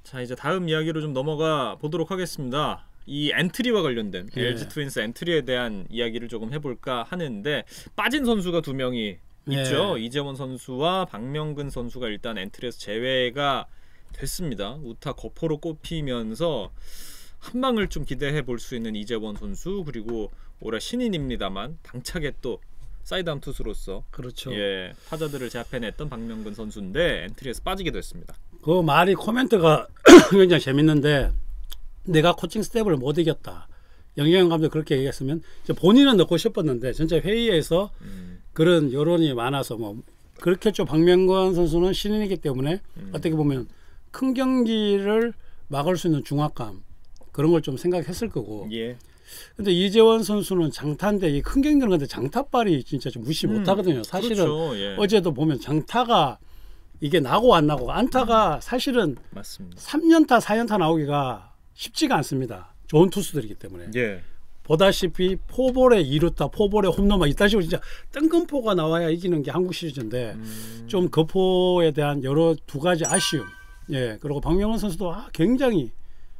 자, 이제 다음 이야기로 좀 넘어가 보도록 하겠습니다. 이 엔트리와 관련된 LG 트윈스 엔트리에 대한 이야기를 조금 해볼까 하는데, 빠진 선수가 두 명이 있죠. 이재원 선수와 박명근 선수가 일단 엔트리에서 제외가 됐습니다. 우타 거포로 꼽히면서 한 방을 좀 기대해 볼 수 있는 이재원 선수, 그리고 올해 신인입니다만 당차게 또 사이드암 투수로서 그렇죠. 예, 타자들을 제압해냈던 박명근 선수인데 엔트리에서 빠지게 됐습니다. 그 말이 코멘트가 굉장히 재밌는데, 내가 코칭 스텝을 못 이겼다, 영경 감독 그렇게 얘기했으면 본인은 넣고 싶었는데 전체 회의에서 그런 여론이 많아서 뭐 그렇게 좀 박명근 선수는 신인이기 때문에 어떻게 보면 큰 경기를 막을 수 있는 중압감, 그런 걸 좀 생각했을 거고. 예. 근데 이재원 선수는 장타인데 이 큰 경기는 근데 장타발이 진짜 좀 무시 못하거든요. 사실은 그렇죠. 예. 어제도 보면 장타가 이게 나고 안 나고, 안타가 사실은 맞습니다. 3연타 4연타 나오기가 쉽지가 않습니다. 좋은 투수들이기 때문에. 예. 보다시피 포볼에 2루타, 포볼에 홈런만 이딴 식으로 진짜 뜬금포가 나와야 이기는 게 한국 시리즈인데 좀 거포에 대한 여러 두 가지 아쉬움. 예. 그리고 박명훈 선수도 굉장히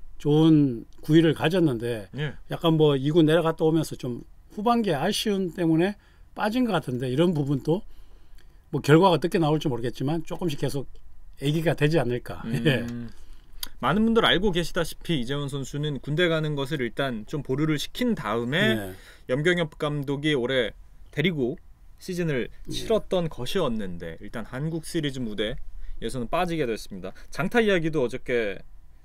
좋은 구위를 가졌는데 예. 약간 뭐 2군 내려갔다 오면서 좀 후반기에 아쉬움 때문에 빠진 것 같은데, 이런 부분도 뭐 결과가 어떻게 나올지 모르겠지만 조금씩 계속 얘기가 되지 않을까. 예. 많은 분들 알고 계시다시피 이재원 선수는 군대 가는 것을 일단 좀 보류를 시킨 다음에 염경엽 감독이 올해 데리고 시즌을 치렀던 것이었는데, 일단 한국 시리즈 무대에서는 빠지게 됐습니다. 장타 이야기도 어저께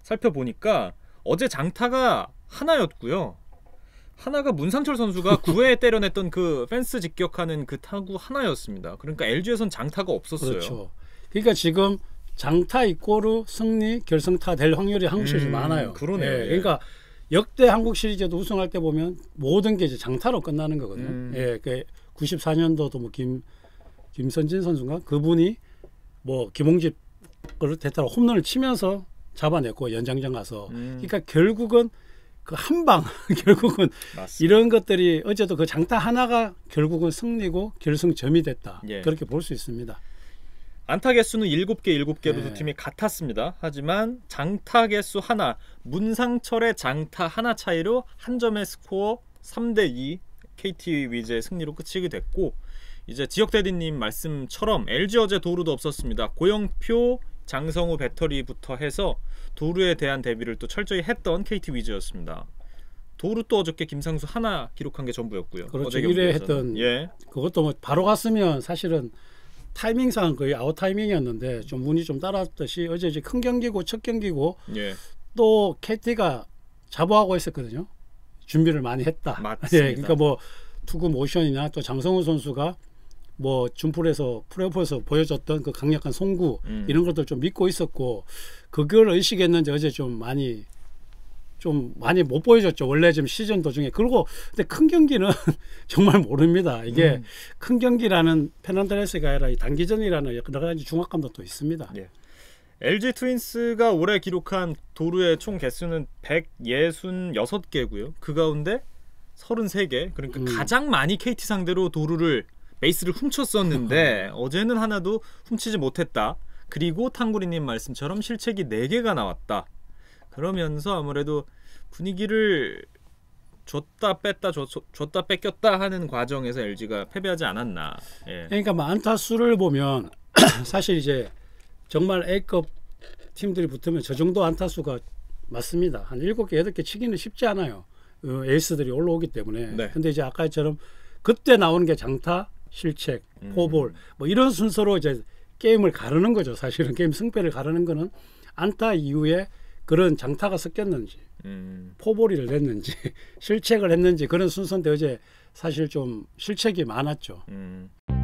살펴보니까 어제 장타가 하나였고요. 하나가 문상철 선수가 9회에 때려냈던 그 펜스 직격하는 그 타구 하나였습니다. 그러니까 LG에선 장타가 없었어요. 그렇죠. 그러니까 지금 장타 이꼬르 승리 결승타 될 확률이 한국 시리즈 많아요. 그러네요. 예, 그러니까 역대 한국 시리즈도 우승할 때 보면 모든 게 이제 장타로 끝나는 거거든요. 예, 그 94년도도 뭐 김선진 선수인가, 그분이 뭐 김홍집 걸 대타로 홈런을 치면서 잡아냈고 연장전 가서. 그러니까 결국은 그 한 방 결국은 맞습니다. 이런 것들이 어제도 그 장타 하나가 결국은 승리고 결승점이 됐다. 예. 그렇게 볼 수 있습니다. 안타 개수는 7개로 두 팀이 같았습니다. 하지만 장타 개수 하나, 문상철의 장타 하나 차이로 한 점의 스코어 3대2 KT 위즈의 승리로 끝이 됐고, 이제 지역대디님 말씀처럼 LG 어제 도루도 없었습니다. 고영표, 장성우 배터리부터 해서 도루에 대한 대비를 또 철저히 했던 KT 위즈였습니다. 도루 또 어저께 김상수 하나 기록한 게 전부였고요. 그렇죠. 어제 1회 경기에서는. 했던 예. 그것도 뭐 바로 갔으면 사실은 타이밍상 거의 아웃 타이밍이었는데 좀 운이 좀 따랐듯이 어제 이제 큰 경기고 첫 경기고 예. 또 KT가 자부하고 있었거든요. 준비를 많이 했다. 맞습니다. 예, 그러니까 뭐 투구 모션이나 또 장성우 선수가 뭐 준풀에서 프레오프에서 보여줬던 그 강력한 송구 이런 것들 좀 믿고 있었고, 그걸 의식했는지 어제 좀 많이 못 보여줬죠. 원래 지금 시즌 도중에. 그리고 근데 큰 경기는 정말 모릅니다. 이게 큰 경기라는 페넌트레스가 아니라 이 단기전이라는 여러 가지 중압감도 또 있습니다. 예. LG 트윈스가 올해 기록한 도루의 총 개수는 166개고요. 그 가운데 33개. 그러니까 가장 많이 KT 상대로 도루를 베이스를 훔쳤었는데 어제는 하나도 훔치지 못했다. 그리고 탕구리님 말씀처럼 실책이 4개가 나왔다. 그러면서 아무래도 분위기를 줬다 뺐다 줬다 뺏겼다 하는 과정에서 LG가 패배하지 않았나. 예. 그러니까 뭐 안타 수를 보면 사실 이제 정말 A급 팀들이 붙으면 저 정도 안타 수가 맞습니다. 한 7개, 8개 치기는 쉽지 않아요. 에이스들이 올라오기 때문에. 네. 근데 이제 아까처럼 그때 나오는 게 장타, 실책, 포볼 뭐 이런 순서로 이제 게임을 가르는 거죠. 사실은 게임 승패를 가르는 거는 안타 이후에 그런 장타가 섞였는지 포볼을 냈는지 실책을 했는지 그런 순서인데 어제 사실 좀 실책이 많았죠.